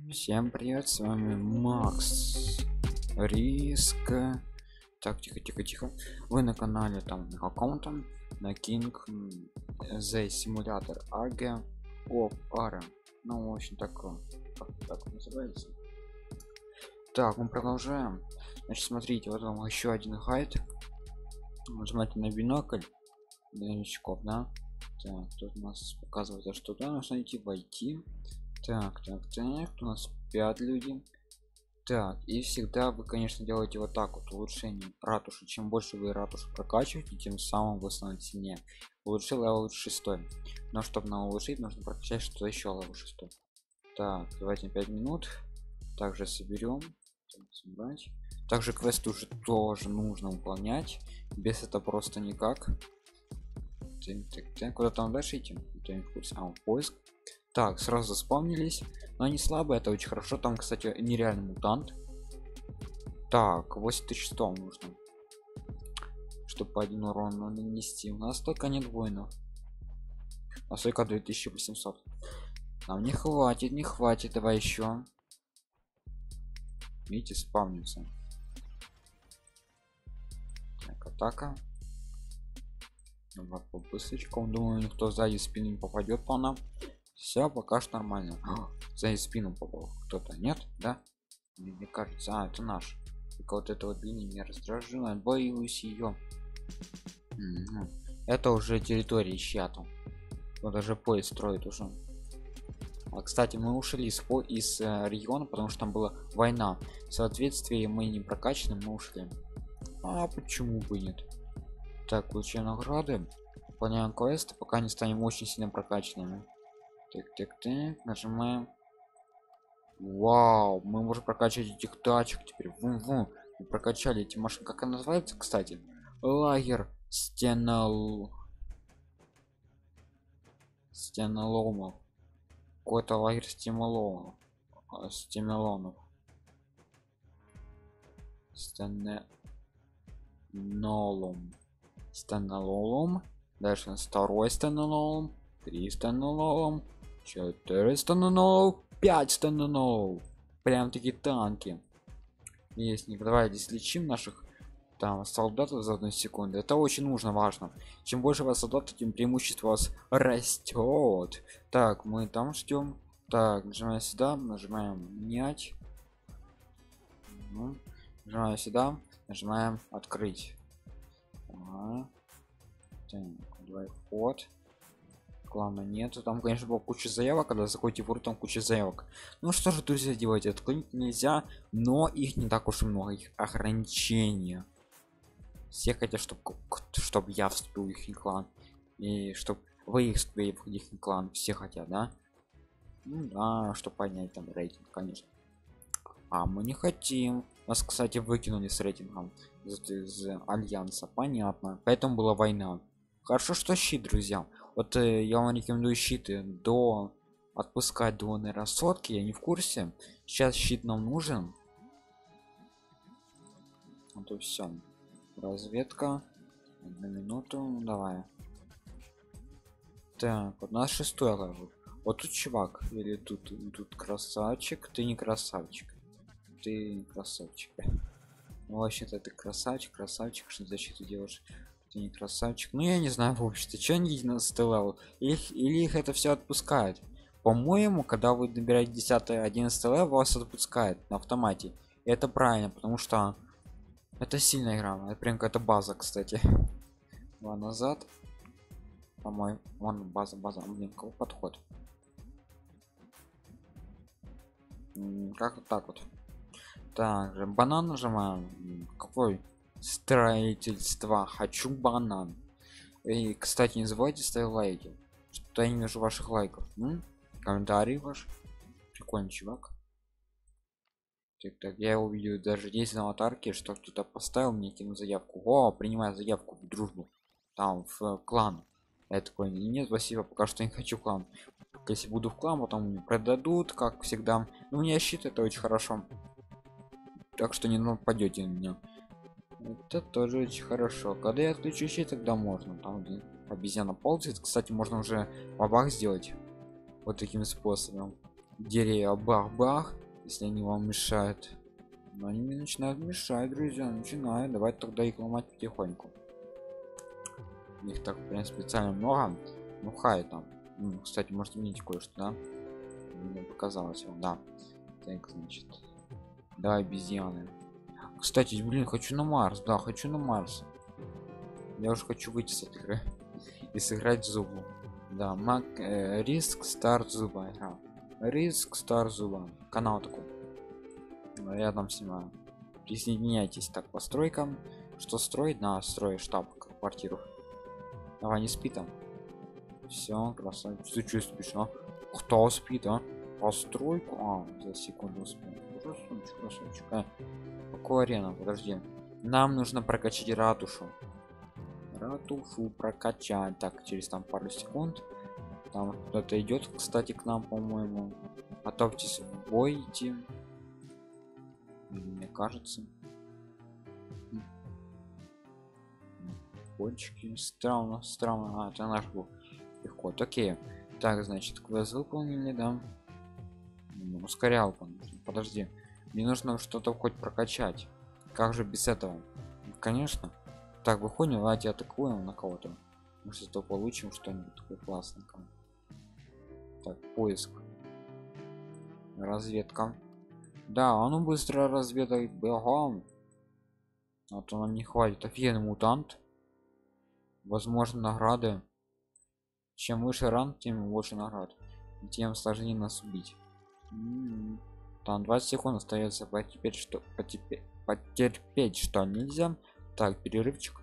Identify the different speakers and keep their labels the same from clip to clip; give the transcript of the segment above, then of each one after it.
Speaker 1: Всем привет, с вами Макс Риск. Так, тихо. Вы на канале там на каком-то на King The Simulator AG of Ara. Ну, в общем, так называется. Так, мы продолжаем. Значит, смотрите, вот вам еще один гайд. Нажимайте на бинокль для новичков, да? Так, тут у нас показывает, что туда нужно идти войти. Так, у нас 5 людей. Так, и всегда вы, конечно, делаете вот так вот: улучшение ратуши. Чем больше вы ратушу прокачиваете, тем самым вы становитесь сильнее. Улучшил левел 6, но чтобы на улучшить, нужно прокачать что еще левел 6. Так, давайте 5 минут. Также соберем. Собрать. Также квест уже тоже нужно выполнять, без этого просто никак. Куда там дальше идти? Поиск. Так, сразу заспавнились, но они слабые, это очень хорошо. Там, кстати, нереальный мутант. Так, 8100 нужно, чтобы по 1 урон нанести. У нас только нет воинов, а только 2800. Нам не хватит, давай еще. Видите, спавнится. Так, атака. Давай по быстрочкам. Думаю, никто сзади спину не попадет по нам. Все пока что нормально. За спину попал кто-то, нет, да? Мне кажется, это наш. Только вот это вот линия меня раздражила, боюсь ее. Это уже территория чья-то. Вот даже поезд строит уже. Кстати, мы ушли из региона, потому что там была война. В соответствии мы не прокачаны, мы ушли. А почему бы нет? Так, получаем награды, выполняем квесты, пока не станем очень сильно прокачанными. Так, нажимаем. Вау, мы можем прокачать этих тачек теперь. Мы прокачали эти машины. Как она называется, кстати? Лагерь стеноломов. Какой-то лагерь стемоломов. Стенолом. Дальше у нас второй стенолом. 3 стенолом. 4 стенолом. 5 стенолом. Прям такие танки. Есть, не давайте слечим наших там солдатов за 1 секунду. Это очень нужно, важно. Чем больше вас солдат, тем преимущество у вас растет. Так, мы там ждем. Так, нажимаем сюда, нажимаем менять. Нажимаем сюда, нажимаем открыть. Так, давай вход. Главное, нету там, конечно, была куча заявок. Когда заходите в рот, там куча заявок. Ну что же, друзья, делать? Отклонить нельзя, но их не так уж и много, их ограничения. Все хотят, чтобы я вступил в их клан, и чтобы вы их вступили в их клан. Все хотят, да? Ну да, чтобы поднять там рейтинг, конечно. А мы не хотим. Нас, кстати, выкинули с рейтингом из альянса, понятно, поэтому была война. Хорошо, что щит, друзья. Вот я вам рекомендую щиты до отпускать до нейросотки. Я не в курсе, сейчас щит нам нужен. Вот и все. Разведка. 1 минуту, давай. Так, вот у нас 6-й левел. Вот тут чувак, или тут красавчик. Ты не красавчик, ты красавчик. Ну, вообще-то ты красавчик, что защиту делаешь. Ты не красавчик. Ну, я не знаю, в общем-то, что они 11 левел, или их это все отпускает. По-моему, когда вы набираете 10-11 левел, вас отпускает на автомате. И это правильно, потому что это сильная игра. Это прям какая-то база, кстати. Два назад. По-моему, вон база. Блин, какой подход? Как вот так вот? Также банан нажимаем. Какой? Строительство. Хочу банан. И, кстати, не забывайте ставить лайки. Что я не вижу ваших лайков. Комментарий ваш. Прикольный чувак. Так, я увидел даже здесь на аватарке, что кто-то поставил, мне кинул заявку. О, принимаю заявку в дружбу. Там в клан. Я такой: нет, спасибо, пока что не хочу клан. Если буду в клан, потом мне продадут, как всегда. Ну, у меня щит, это очень хорошо. Так что не нападете на меня. Это тоже очень хорошо. Когда я отключу щит, тогда можно. Там обезьяна ползает. Кстати, можно уже бабах сделать вот таким способом. деревья бах-бах, если они вам мешают. Но они мне начинают мешать, друзья, начинают. Давайте тогда их ломать потихоньку. Их так прям специально много. Ну хай там. Кстати, может изменить кое-что, да? Мне показалось вам, да. Так, значит. Да, обезьяны. Кстати, блин, хочу на Марс, да, хочу на Марс. Я уже хочу выйти с этой игры и сыграть зубу. Да, риск старт зуба игра. Риск старт зуба. Канал такой. Я там снимаю. Присоединяйтесь так по стройкам. Что строить? На строй штаб квартиру. Давай, не спи там. Все, красавец. Ты что спишь, а? Кто спит, а? Постройку? За секунду успел. Красавчик, красавчик. Какую арену? Подожди. Нам нужно прокачать ратушу. Ратушу прокачать. Так, через там пару секунд. Там кто-то идет, кстати, к нам, по-моему. Готовьтесь в бой идти. Мне кажется. Кончики. Странно, странно. Это наш был переход. Окей. Так, значит, квест выполнили, да. Ускорялку. Подожди. Мне нужно что-то хоть прокачать. Как же без этого? Конечно. Так, выходим, давайте атакуем на кого-то. Может, то получим что-нибудь такое классненькое. Так, поиск. Разведка. Да, а ну быстро разведай. Бегом. А то нам не хватит. Офигенный мутант. Возможно, награды. Чем выше ранг, тем больше наград. Тем сложнее нас убить. Там 20 секунд остается. Потерпеть, что нельзя. Так, перерывчик.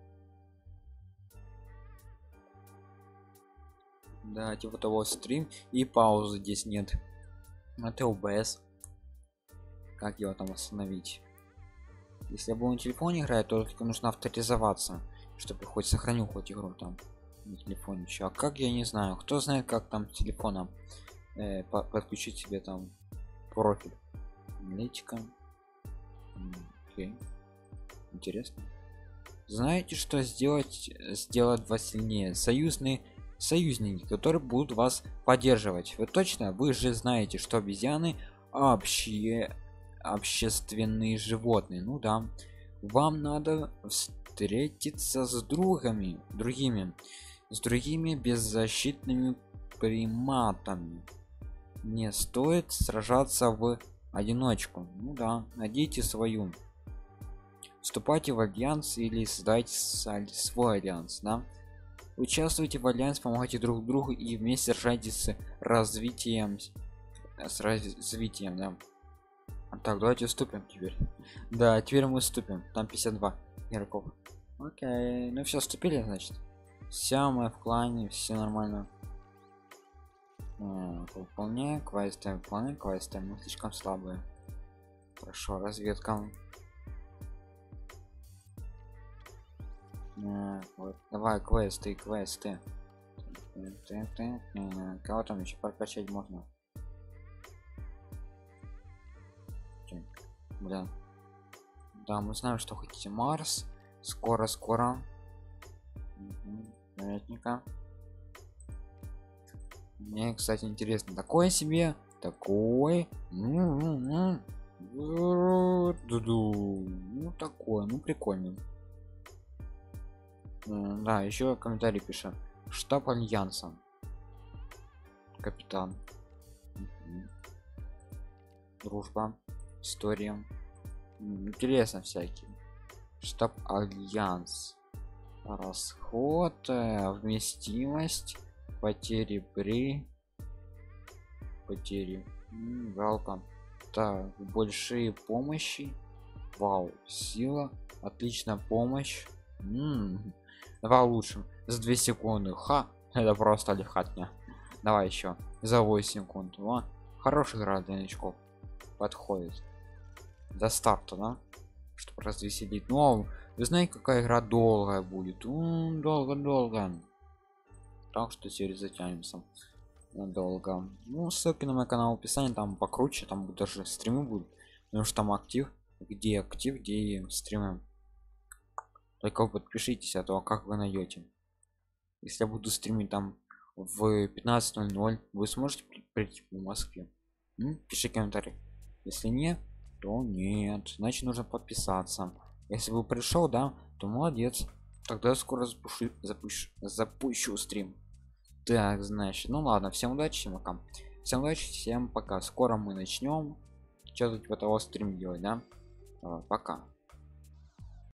Speaker 1: Да, типа того, стрим и паузы здесь нет. Это ОБС. Как его там остановить? Если я буду на телефоне играть, то только нужно авторизоваться, чтобы хоть сохранил хоть игру там на телефоне еще. А как, я не знаю. Кто знает, как там телефоном подключить себе там профиль? Аналитика. Окей. Интересно. Знаете, что сделать вас сильнее? Союзники, которые будут вас поддерживать. Вы точно? Вы же знаете, что обезьяны общественные животные. Ну да. Вам надо встретиться с другими беззащитными приматами. Не стоит сражаться в одиночку. Ну да, найдите свою. Вступайте в альянс или создайте свой альянс, да? Участвуйте в альянс, помогайте друг другу и вместе сражайтесь с развитием, да. Так, давайте вступим теперь. Да, теперь мы вступим. Там 52 игроков. Окей, ну все, вступили, значит. Все, мы в клане, все нормально. Выполняем квесты, мы слишком слабые. Хорошо, разведка. Вот, давай квесты. Кого там еще прокачать можно? Бля. Да, мы знаем, что хотите. Марс. Скоро. Понятненько. Мне, кстати, интересно. Такое себе. Такой. Ну такое. Ну прикольно. Да, еще комментарий пишет. Штаб альянса. Капитан. Дружба. История. Интересно всякие. Штаб альянс. Расход. Вместимость. Потери. Жалко. Так, большие помощи. Вау, сила. Отличная помощь. Давай лучше. За 2 секунды. Это просто лихатня. Давай еще. За 8 секунд. Хорошая игра для новичков. Подходит. До старта, да? Чтобы развеселить. Ну, вы знаете, какая игра долгая будет? Долго. Так что теперь затянемся. Долго. Ну, ссылки на мой канал в описании, там покруче, там даже стримы будут. Потому что там актив, где и стримы. Только подпишитесь, а то как вы найдете. Если я буду стримить там в 15:00, вы сможете прийти в Москве? Пиши комментарий. Если нет, то нет, значит нужно подписаться. Если бы пришел, да, то молодец. Тогда я скоро запущу стрим. Так, значит, ну ладно, всем удачи, всем пока. Всем удачи, всем пока. Скоро мы начнем. Что тут типа того стрим делать, да? Пока.